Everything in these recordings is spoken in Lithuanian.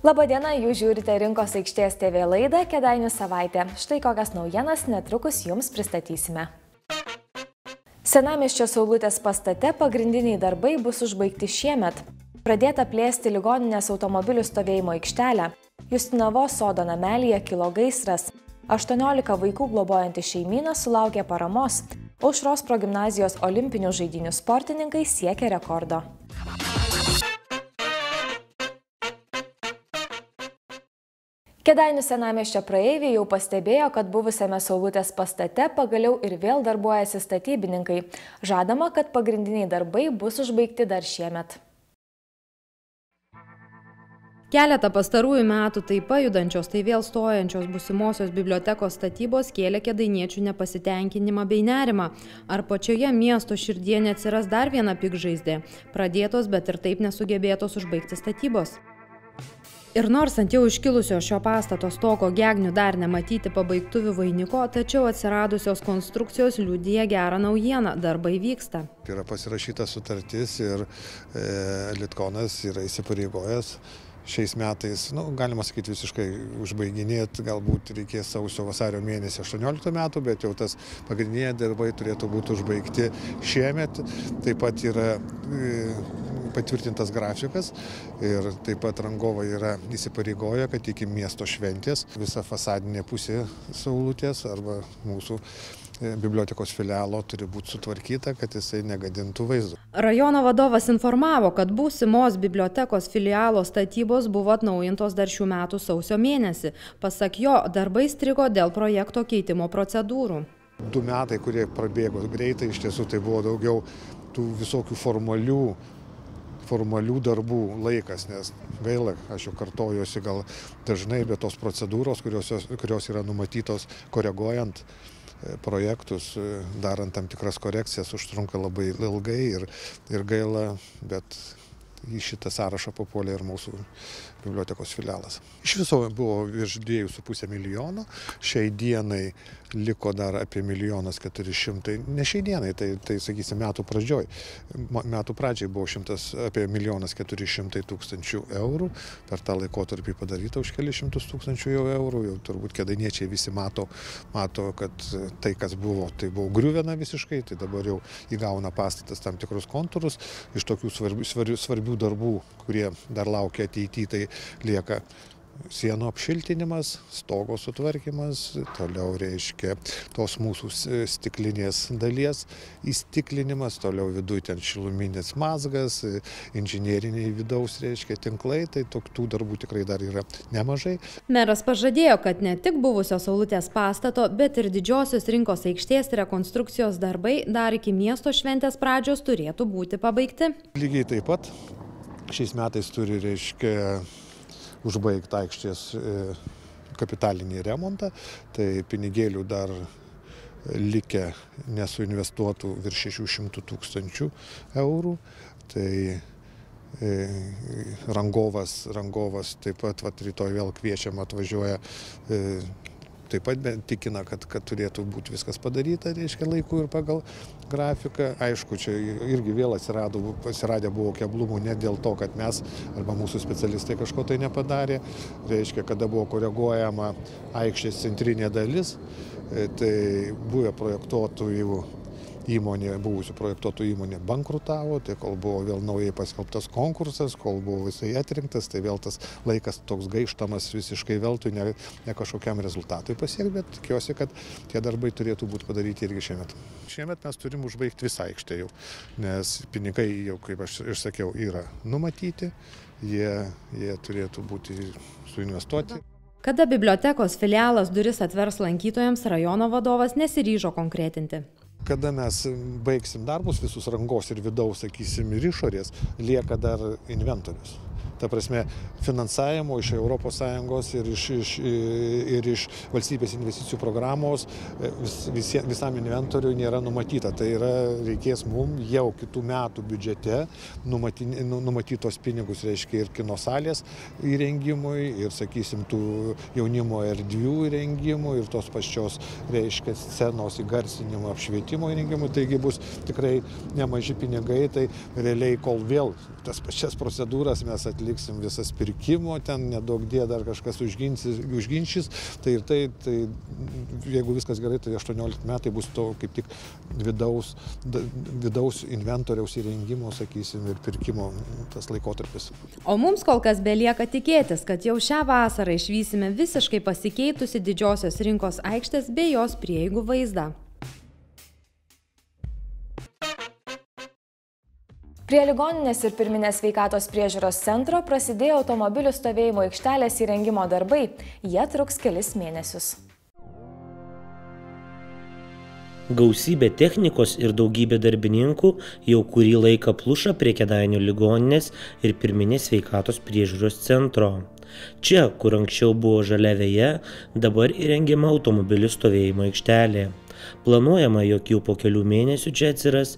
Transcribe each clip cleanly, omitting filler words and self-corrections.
Labadiena, jūs žiūrite Rinkos aikštės TV laidą Kėdainių savaitė. Štai kokias naujienas netrukus jums pristatysime. Senamiesčio Saulutės pastate pagrindiniai darbai bus užbaigti šiemet. Pradėta plėsti ligoninės automobilių stovėjimo aikštelę. Justinavos sodo namelyje kilo gaisras. 18 vaikų globojanti šeimyna sulaukė paramos. Aušros progimnazijos olimpinių žaidynių sportininkai siekia rekordo. Kėdainių senamiesčio praeiviai jau pastebėjo, kad buvusiame Saulutės pastate pagaliau ir vėl darbuojasi statybininkai. Žadama, kad pagrindiniai darbai bus užbaigti dar šiemet. Keletą pastarųjų metų tai pajudančios, tai vėl stojančios būsimosios bibliotekos statybos kėlė kėdainiečių nepasitenkinimą bei nerimą. Ar pačioje miesto širdyje neatsiras dar viena piktžaizdė? Pradėtos, bet ir taip nesugebėtos užbaigti statybos. Ir nors ant jau iškilusio šio pastato stogo gegnių dar nematyti pabaigtuvių vainiko, tačiau atsiradusios konstrukcijos liudija gerą naujieną – darbai vyksta. Yra pasirašyta sutartis ir Litkonas yra įsipareigojęs šiais metais, galima sakyti, visiškai užbaiginėti, galbūt reikės sausio-vasario mėnesį 18 metų, bet jau tas pagrindiniai darbai turėtų būti užbaigti šiemet. Taip pat yra patvirtintas grafikas ir taip pat rangovai yra įsipareigoję, kad iki miesto šventės visa fasadinė pusė Saulutės arba mūsų bibliotekos filialo turi būti sutvarkyta, kad jisai negadintų vaizdo. Rajono vadovas informavo, kad būsimos bibliotekos filialo statybos buvo atnaujintos dar šių metų sausio mėnesį. Pasak jo, darbai strigo dėl projekto keitimo procedūrų. 2 metai, kurie prabėgo greitai, iš tiesų tai buvo daugiau tų visokių formalių darbų laikas, nes gaila, aš jau kartojuosi gal dažnai, bet tos procedūros, kurios yra numatytos koreguojant projektus, darant tam tikras korekcijas, užtrunka labai ilgai ir gaila, bet į šitą sąrašą papuolė ir mūsų bibliotekos filialas. Iš viso buvo virš 2,5 milijono, šiai dienai liko dar apie 1 400 000, ne šiai dienai, tai sakysim, metų pradžioj. Metų pradžiai buvo apie 1 400 000 eurų, per tą laikotarpį padaryta už kelius šimtus tūkstančių eurų, jau turbūt kėdainiečiai visi mato, kad tai, kas buvo, tai buvo griuvena visiškai, tai dabar jau įgauna pastatas tam tikrus kontūrus, iš tokių svarbių darbų, kurie dar laukia ateityje, tai lieka sienų apšiltinimas, stogo sutvarkymas, toliau reiškia tos mūsų stiklinės dalies įstiklinimas, toliau viduje ten šiluminis mazgas, inžinieriniai vidaus reiškia tinklai, tai tų darbų tikrai dar yra nemažai. Meras pažadėjo, kad ne tik buvusios Saulutės pastato, bet ir didžiosios Rinkos aikštės rekonstrukcijos darbai dar iki miesto šventės pradžios turėtų būti pabaigti. Lygiai taip pat šiais metais turi, reiškia, užbaigti aikštės kapitalinį remontą, tai pinigėlių dar likę nesuinvestuotų virš 600 000 eurų, tai rangovas taip pat rytoj vėl kviečiam atvažiuoja, taip pat tikina, kad turėtų būti viskas padaryta, reiškia, laiku ir pagal grafiką. Aišku, čia irgi vėl atsiradę buvo keblumų ne dėl to, kad mes arba mūsų specialistai kažko tai nepadarė. Reiškia, kada buvo koreguojama aikštės centrinė dalis, tai buvę projektuotojų įmonė, buvusių projektuotojų įmonė bankrutavo, tai kol buvo vėl naujai paskelbtas konkursas, kol buvo visai atrinktas, tai vėl tas laikas toks gaištamas visiškai veltui, ne kažkokiam rezultatui pasiekti, bet tikiuosi, kad tie darbai turėtų būti padaryti irgi šiemet. Šiemet mes turim užbaigti visą aikštę jau, nes pinigai jau, kaip aš išsakiau, yra numatyti, jie turėtų būti suinvestuoti. Kada bibliotekos filialas duris atvers lankytojams, rajono vadovas nesiryžo konkretinti. Kada mes baigsim darbus, visus rangos ir vidaus, sakysim, ir išorės, lieka dar inventorius. Ta prasme, finansavimo iš ES ir iš valstybės investicijų programos visam inventoriui nėra numatyta. Tai reikės mums jau kitų metų biudžete numatytos pinigus, reiškia, ir kino salės įrengimui, ir, sakysim, tų jaunimo erdvių įrengimui, ir tos pačios, reiškia, scenos įgarsinimo, apšvietimo įrengimui. Taigi bus tikrai nemaži pinigai, tai realiai, kol vėl tas pačias procedūras mes atliksime atliksim visas pirkimo, ten nedaug dė dar kažkas užginčys, tai jeigu viskas gerai, tai 18 metai bus to kaip tik vidaus inventoriaus įrengimo, sakysim, ir pirkimo tas laikotarpis. O mums kol kas belieka tikėtis, kad jau šią vasarą išvysime visiškai pasikeitusi didžiosios rinkos aikštės bei jos prieigų vaizdą. Prie ligoninės ir pirminės sveikatos priežiūros centro prasidėjo automobilių stovėjimo aikštelės įrengimo darbai. Jie truks kelis mėnesius. Gausybė technikos ir daugybė darbininkų jau kurį laiką pluša prie Kėdainių ligoninės ir pirminės sveikatos priežiūros centro. Čia, kur anksčiau buvo žalia veja, dabar įrengiama automobilių stovėjimo aikštelė. Planuojama, jog jau po kelių mėnesių čia atsiras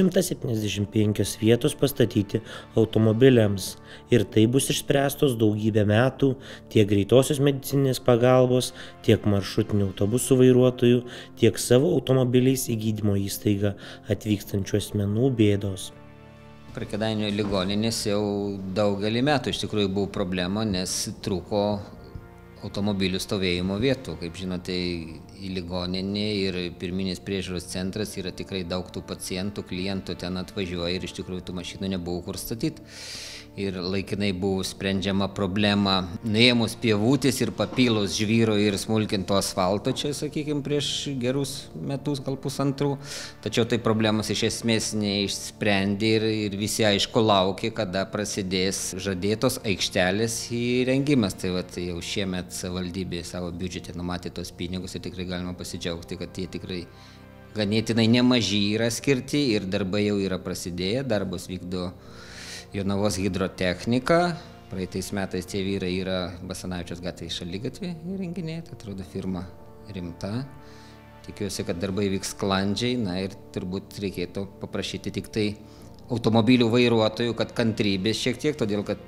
175 vietos pastatyti automobiliams. Ir tai bus išspręstos daugybę metų tiek greitosios medicininės pagalbos, tiek maršrutinių autobusų vairuotojų, tiek savo automobiliais į gydymo įstaigą atvykstančių asmenų bėdos. Prie Kėdainių ligoninės jau daugelį metų iš tikrųjų buvo problema, nes trūko automobilių stovėjimo vietų. Kaip žinote, į ligoninę ir pirminės priežiūros centras yra tikrai daug tų pacientų, klientų ten atvažiuoja ir iš tikrųjų tų mašinų nebuvo kur statyti. Ir laikinai buvo sprendžiama problema nuėmus pievutės ir papylus žvyro ir smulkinto asfalto čia, sakykime, prieš gerus metus, gal pusantrų. Tačiau tai problemas iš esmės neišsprendė ir visi aišku laukė, kada prasidės žadėtos aikštelės įrengimas. Tai jau šiemet savivaldybė savo biudžete numatė tos pinigus ir tikrai galima pasidžiaugti, kad jie tikrai ganėtinai nemaži yra skirti ir darbai jau yra prasidėję, darbus vykdo Jonavos hidrotechnika. Praeitais metais tie vyrai yra Basanavičiaus gatvėje šaligatvė įrenginėje, tai atrodo firma rimta. Tikiuosi, kad darbai vyks sklandžiai, na ir turbūt reikėtų paprašyti tik tai automobilių vairuotojų, kad kantrybės šiek tiek, todėl kad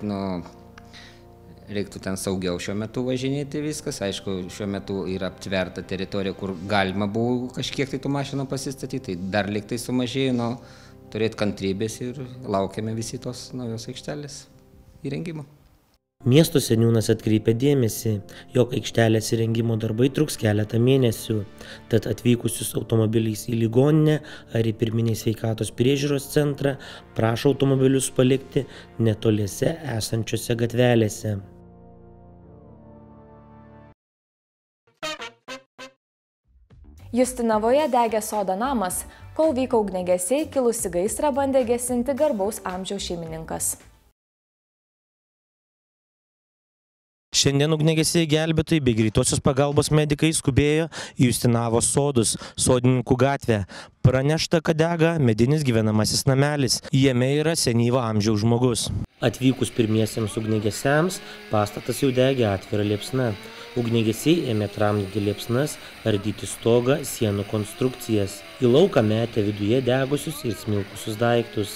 reiktų ten saugiau šiuo metu važinėti viskas. Aišku, šiuo metu yra aptverta teritorija, kur galima buvo kažkiek tai tų mašinų pasistatyti, tai dar lyg tai sumažėjo, turėti kantrybės ir laukiame visi tos naujos aikštelės įrengimo. Miesto seniūnas atkreipė dėmesį, jog aikštelės įrengimo darbai truks keletą mėnesių, tad atvykusius automobiliais į ligoninę ar į pirminės sveikatos priežiūros centrą prašo automobilius palikti netoliese esančiose gatvelėse. Justinavoje degė sodo namas, kol vyko ugniagesiai, kilusi gaisrą bandė gesinti garbaus amžiaus šeimininkas. Šiandien ugniagesiai gelbėtojai bei greitosios pagalbos medikai skubėjo į Justinavos sodus, Sodininkų gatvę. Pranešta, kad dega medinis gyvenamasis namelis. Jame yra senyvo amžiaus žmogus. Atvykus pirmiesiems ugniagesiams, pastatas jau degė atvira liepsna. Ugniagesiai ėmė tramdyti liepsnas, ardyti stogą, sienų konstrukcijas. Į lauką metė viduje degusius ir smilkusius daiktus.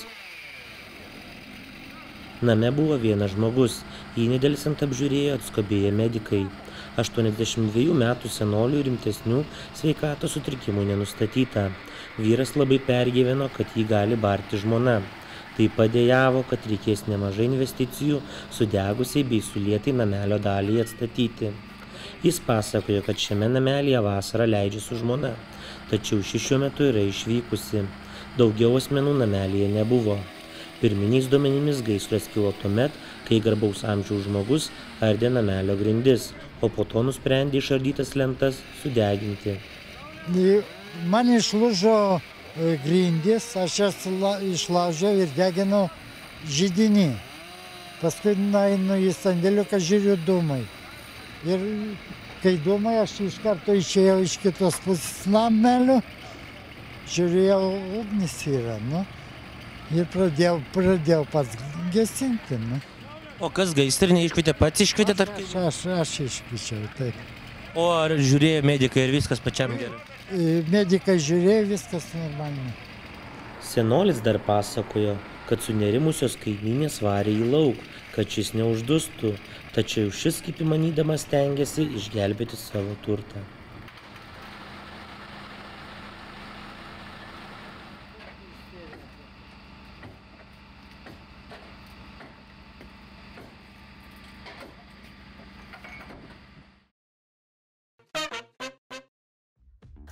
Name buvo vienas žmogus. Jį nedelsiant apžiūrėjo atskubėję medikai. 82 metų senolių rimtesnių sveikatos sutrikimų nenustatyta. Vyras labai pergyveno, kad jį gali barti žmona. Taip padėjavo, kad reikės nemažai investicijų sudegusiai bei sulietai namelio dalį atstatyti. Jis pasakojo, kad šiame namelyje vasarą leidžia su žmona, tačiau ši šiuo metu yra išvykusi. Daugiau asmenų namelyje nebuvo. Pirminiais duomenimis gaisras kilo tuomet, kai garbaus amžiaus žmogus ardė namelio grindis, o po to nusprendė išardytas lentas sudeginti. Man išlūžo grindis, aš jas išlaužiau ir deginau židinį. Paskui einu į sandėliuką, žiūriu dūmai. Ir kai dūmai, aš iš karto išėjau iš kitos pusės namelio, žiūrėjau, ugnis yra, ir pradėjau pats gesinti. O kas gaisrinė iškvietė, pats iškvietė? Aš iškviečiau, taip. O ar žiūrėjo medikai ir viskas pačiam gerai? Medikai žiūrėjo, viskas normaliai. Senolis dar pasakojo, kad sunerimusios kaimynės varė į lauk, kad šis neuždustų, tačiau šis, kaip įmanydamas, stengiasi išgelbėti savo turtą.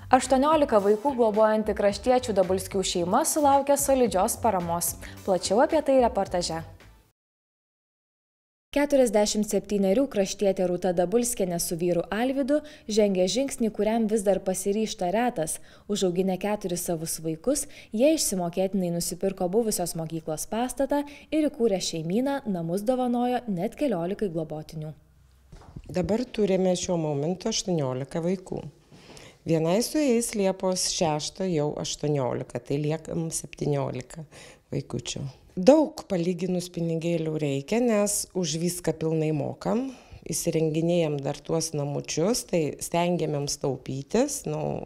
18 vaikų globojanti kraštiečių Dabulskių šeima sulaukė solidžios paramos. Plačiau apie tai reportaže. 47 kraštietė Rūta Dabulskienė su vyru Alvydu žengė žingsnį, kuriam vis dar pasiryžta retas. Užauginę 4 savus vaikus, jie išsimokėtinai nusipirko buvusios mokyklos pastatą ir įkūrė šeimyną, namus dovanojo net 14 globotinių. Dabar turime šiuo momentu 18 vaikų. Vienai su jais Liepos 6 jau 18, tai liekam 17 vaikučių. Daug palyginus pinigėlių reikia, nes už viską pilnai mokam, įsirenginėjam dar tuos namučius, tai stengiamėms taupytis,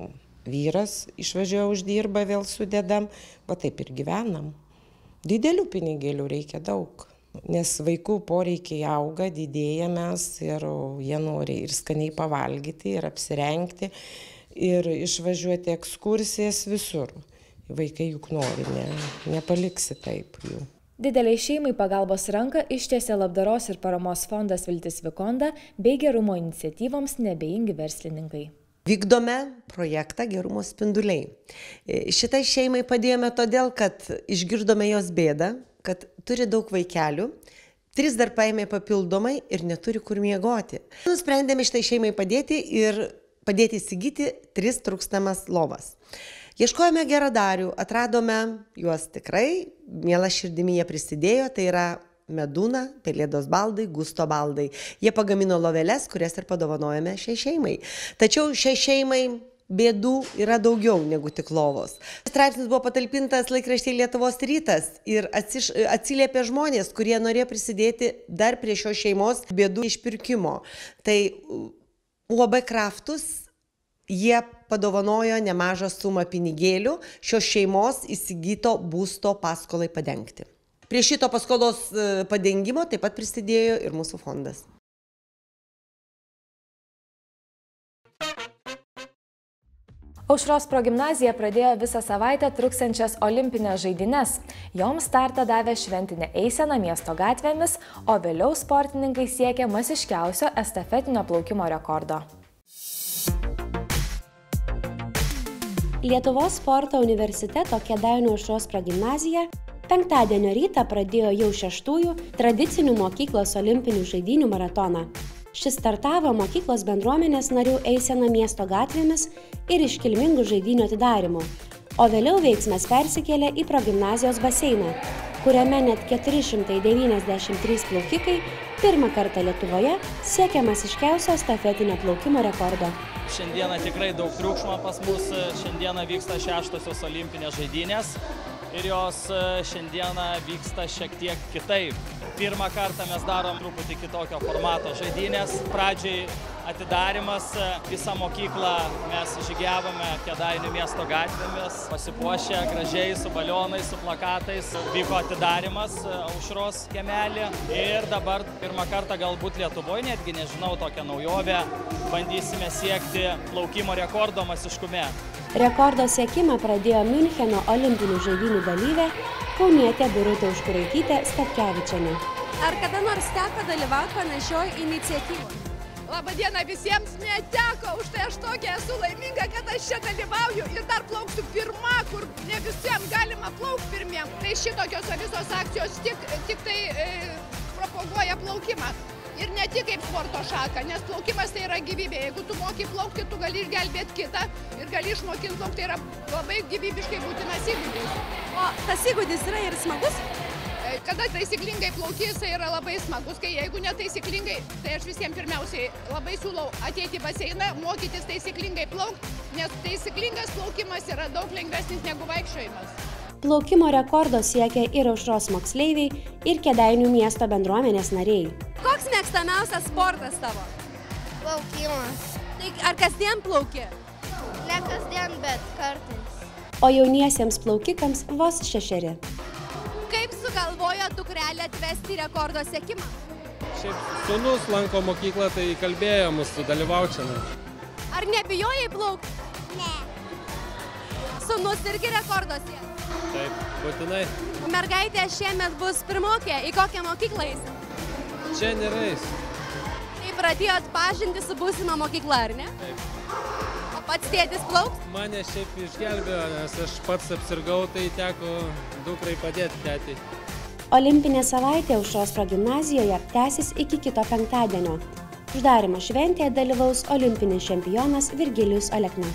vyras išvažiuoja uždirba, vėl sudedam, va taip ir gyvenam. Didelių pinigėlių reikia daug, nes vaikų poreikiai auga, didėja mes ir jie nori ir skaniai pavalgyti, ir apsirengti, ir išvažiuoti ekskursijas visur. Vaikai juk nori, nepaliksi taip jų. Dideliai šeimai pagalbos ranką ištiesė labdaros ir paramos fondas Viltis Vikonda bei gerumo iniciatyvoms Neabejingi verslininkai. Vykdome projektą Gerumo spinduliai. Šitai šeimai padėjome todėl, kad išgirdome jos bėdą, kad turi daug vaikelių, 3 dar paėmė papildomai ir neturi kur miegoti. Nusprendėme šitai šeimai padėti ir padėti įsigyti 3 trūkstamas lovas. Ieškojome geradarių, atradome juos tikrai, miela širdimi jie prisidėjo, tai yra Medūna, Pelėdos baldai, Gusto baldai. Jie pagamino loveles, kurias ir padovanojame šiai šeimai. Tačiau šiai šeimai bėdų yra daugiau negu tik lovos. Straipsnis buvo patalpintas laikraštyje Lietuvos rytas ir atsiliepė žmonės, kurie norėjo prisidėti dar prie šios šeimos bėdų išpirkimo. Tai UAB Kraftus jie padovanojo nemažą sumą pinigėlių šios šeimos įsigyto būsto paskolai padengti. Prie šito paskolos padengimo taip pat prisidėjo ir mūsų fondas. Aušros progimnazija pradėjo visą savaitę truksiančias olimpinės žaidynes. Joms startą davė šventinė eisena miesto gatvėmis, o vėliau sportininkai siekė masiškiausio estafetinio plaukimo rekordo. Lietuvos sporto universiteto Kėdainių Aušros progimnazija penktadienio rytą pradėjo jau 6-ųjų tradicinių mokyklos olimpinių žaidynių maratoną. Šis startavo mokyklos bendruomenės narių eisena miesto gatvėmis ir iškilmingų žaidynių atidarymu, o vėliau veiksmas persikėlė į progimnazijos baseiną, kuriame net 493 plaukikai pirmą kartą Lietuvoje siekia masiškiausio estafetinio plaukimo rekordo. Šiandieną tikrai daug triukšmo pas mus, šiandieną vyksta 6-osios olimpinės žaidynės ir jos šiandieną vyksta šiek tiek kitaip. Pirmą kartą mes darom truputį kitokio formato žaidynės. Pradžiai atidarimas, visą mokyklą mes žygiavome Kėdainių miesto gatvėmis, pasipuošę gražiai su balionais, su plakatais. Vyko atidarimas Aušros kiemelį ir dabar pirmą kartą galbūt Lietuvoje, netgi nežinau, tokią naujovę, bandysime siekti plaukimo rekordo masiškume. Rekordo siekimą pradėjo Miuncheno olimpinių žaidynių dalyvė kaunietė Birutė Užkuraitytė Statkevičienė. Ar kada nors teko dalyvauti panašioj iniciatyvoje? Labadiena visiems, neteko, už tai aš tokia esu laiminga, kad aš čia dalyvauju ir dar plauksiu pirma, kur ne visiems galima plaukti pirmiem. Tai šitokios visos akcijos tik tai propaguoja plaukimą. Ir ne tik kaip sporto šaka, nes plaukimas tai yra gyvybė. Jeigu tu moki plaukti, tu gali išgelbėti kitą ir gali išmokinti plaukti. Tai yra labai gyvybiškai būtinas įgūdis. O tas įgūdis yra ir smagus? Kada taisyklingai plauki, jisai yra labai smagus. Kai jeigu netaisyklingai, tai aš visiems pirmiausiai labai siūlau ateiti į baseiną, mokytis taisyklingai plaukti, nes taisyklingas plaukimas yra daug lengvesnis negu vaikščiojimas. Plaukimo rekordo siekia ir Aušros moksleiviai, ir Kėdainių miesto bendruomenės nariai. Koks mėgstamiausias sportas tavo? Plaukimas. Tai ar kasdien plauki? Ne kasdien, bet kartais. O jauniesiems plaukikams vos 6. Kaip sugalvojo dukrelė atvesti rekordo siekimą? Šiaip sūnus lanko mokyklą, tai kalbėjo mus sudalyvauti. Ar nebijojai plaukti? Ne. Sūnus irgi rekordo siekė? Taip, būtinai. Mergaitė šiemet bus pirmokė, į kokią mokyklą eisi? Čia nėra eis. Tai pradėjot pažinti su būsima mokykla, ar ne? Taip. O Pats tėtis plauks? Mane šiaip išgelbėjo, nes aš pats apsirgau, tai teko dukrai padėti tėtį. Olimpinė savaitė Aušros progimnazijoje tęsis iki kito penktadienio. Uždarymo šventėje dalyvaus olimpinis čempionas Virgilijus Alekna.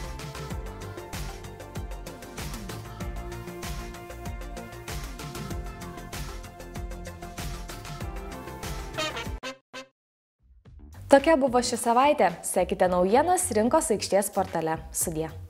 Tokia buvo ši savaitė. Sekite naujienas Rinkos aikštės portale. Sudie.